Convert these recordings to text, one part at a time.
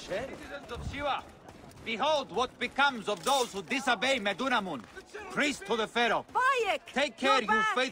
Citizens of Siwa, behold what becomes of those who disobey Medunamun, priest to the Pharaoh. Bayek! Take care, you faith.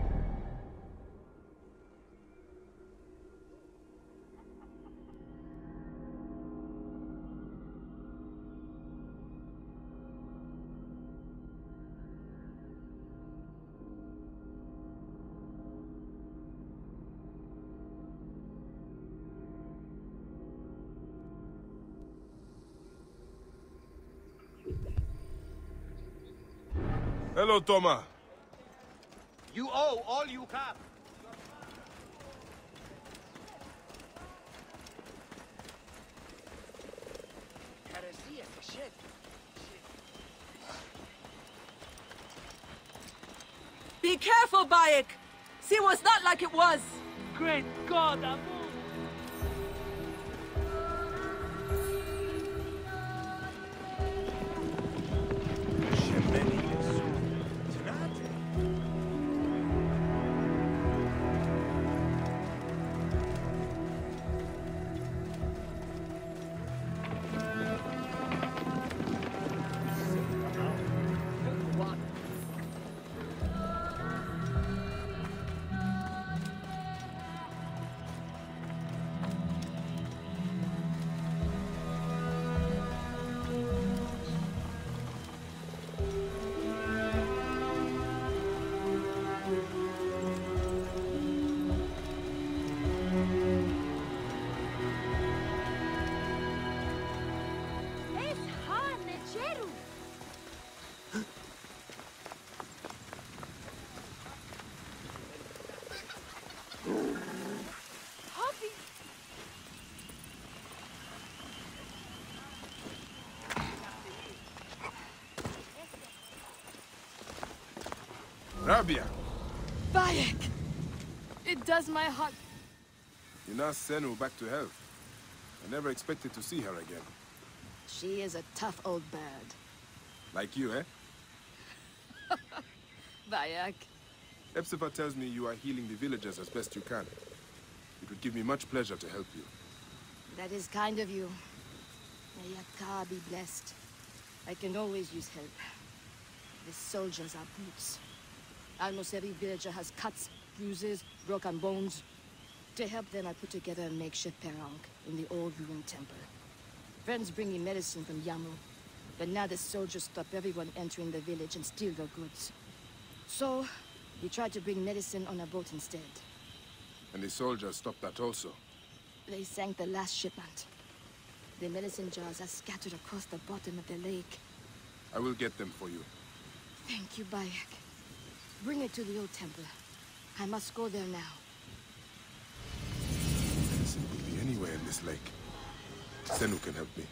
Hello, Toma. You owe all you have. Be careful, Bayek! Siwa's not like it was! Great God, Amun! Rabia! Bayek! It does my heart. You nursed Senu back to health. I never expected to see her again. She is a tough old bird. Like you, eh? Bayek. Hepzibah tells me you are healing the villagers as best you can. It would give me much pleasure to help you. That is kind of you. May Yaka be blessed. I can always use help. The soldiers are brutes. Almost every villager has cuts, bruises, broken bones. To help them, I put together a makeshift perang in the old ruined temple. Friends bring me medicine from Yamu, but now the soldiers stop everyone entering the village and steal their goods. So, we tried to bring medicine on a boat instead. And the soldiers stopped that also. They sank the last shipment. The medicine jars are scattered across the bottom of the lake. I will get them for you. Thank you, Bayek. Bring it to the old temple. I must go there now. Medicine could be anywhere in this lake. Senu can help me.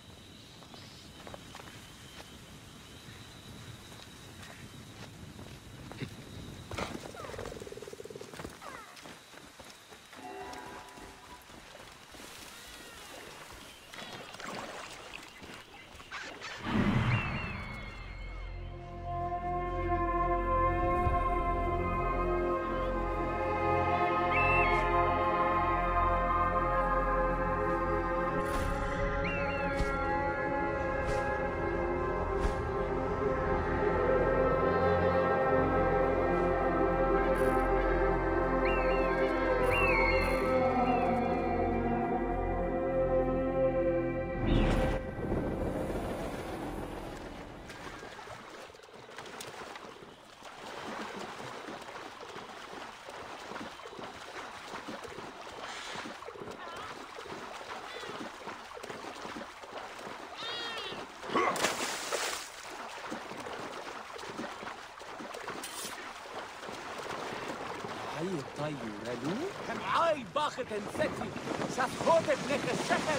كان عاي باخت انستي شافوت ابنك الشهر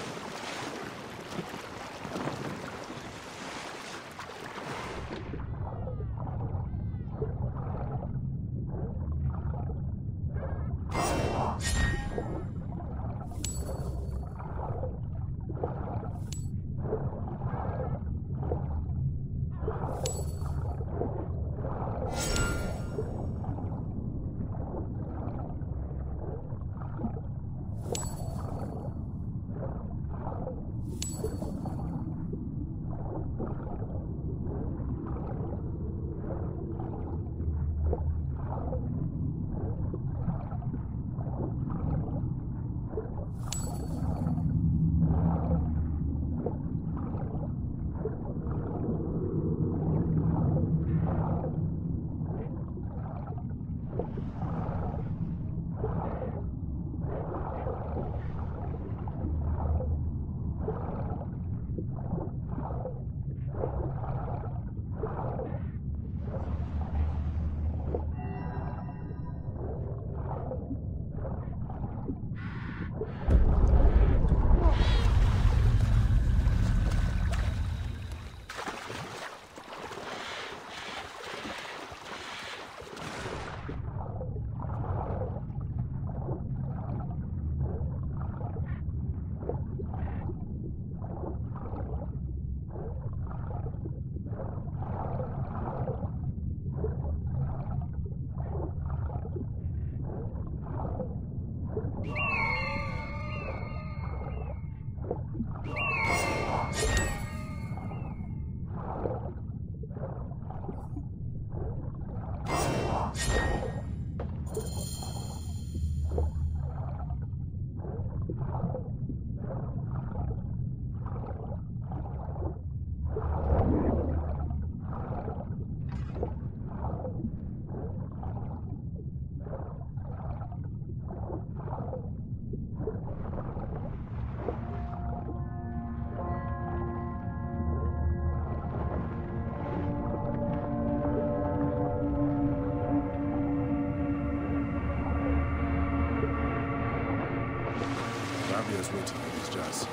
Rabia is waiting for these jars.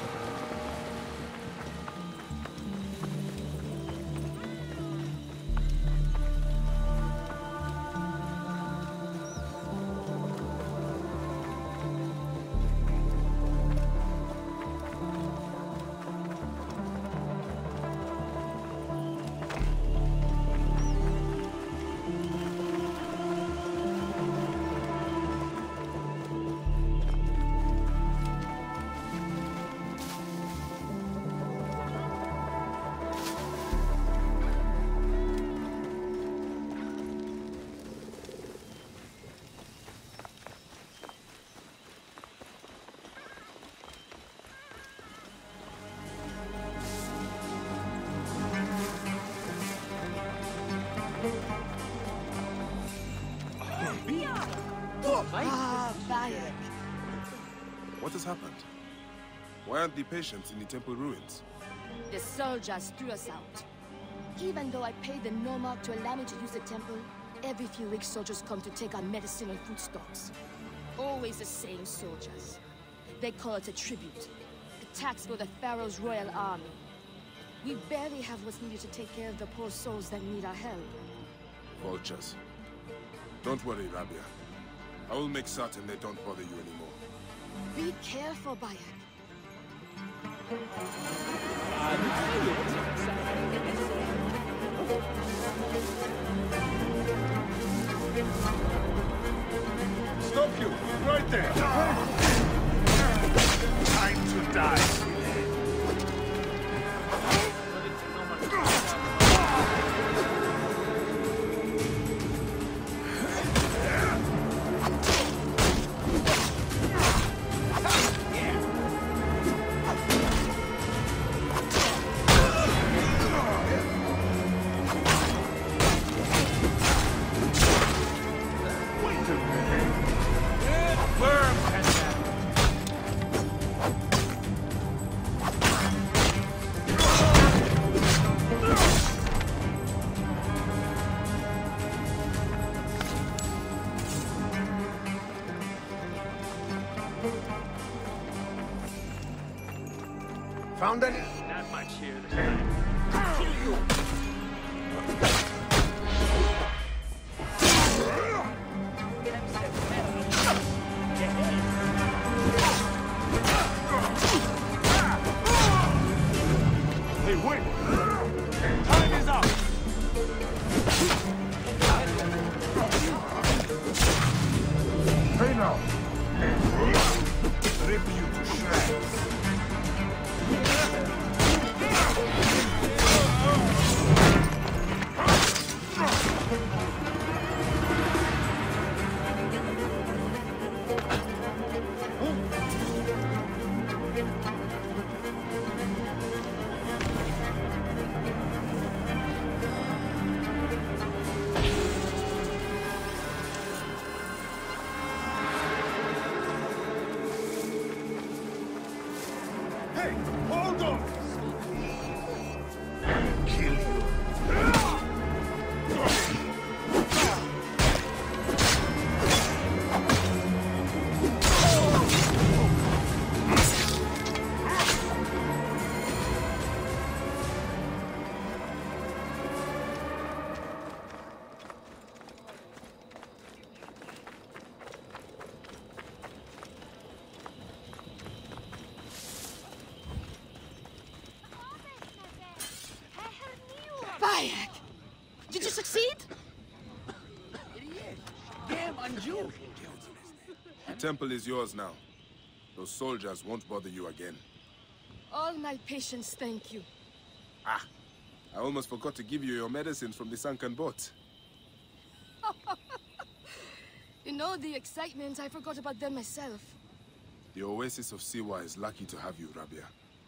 Ah, Bayek. What has happened? Why aren't the patients in the temple ruins? The soldiers threw us out. Even though I paid the Nomarch to allow me to use the temple, every few weeks soldiers come to take our medicine and food stocks. Always the same soldiers. They call it a tribute. A tax for the Pharaoh's royal army. We barely have what's needed to take care of the poor souls that need our help. Vultures. Don't worry, Rabia. I will make certain they don't bother you anymore. Be careful, Bayek. Stop you! Right there! Time to die! Found any? Not much here this time. Kill you! Hey, wait! Time is up! Hey now! Rip you to shreds! Hey, hold on! Kill you. Bayek! Did you succeed? The temple is yours now. Those soldiers won't bother you again. All my patients thank you. Ah! I almost forgot to give you your medicines from the sunken boat. You know, the excitement, I forgot about them myself. The Oasis of Siwa is lucky to have you, Rabia.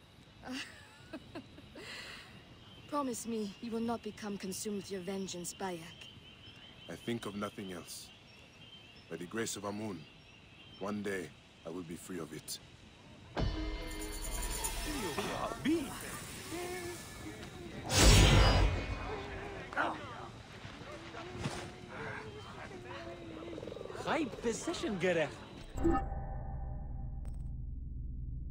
Promise me you will not become consumed with your vengeance, Bayek. I think of nothing else. By the grace of Amun, one day I will be free of it. High position gerecht.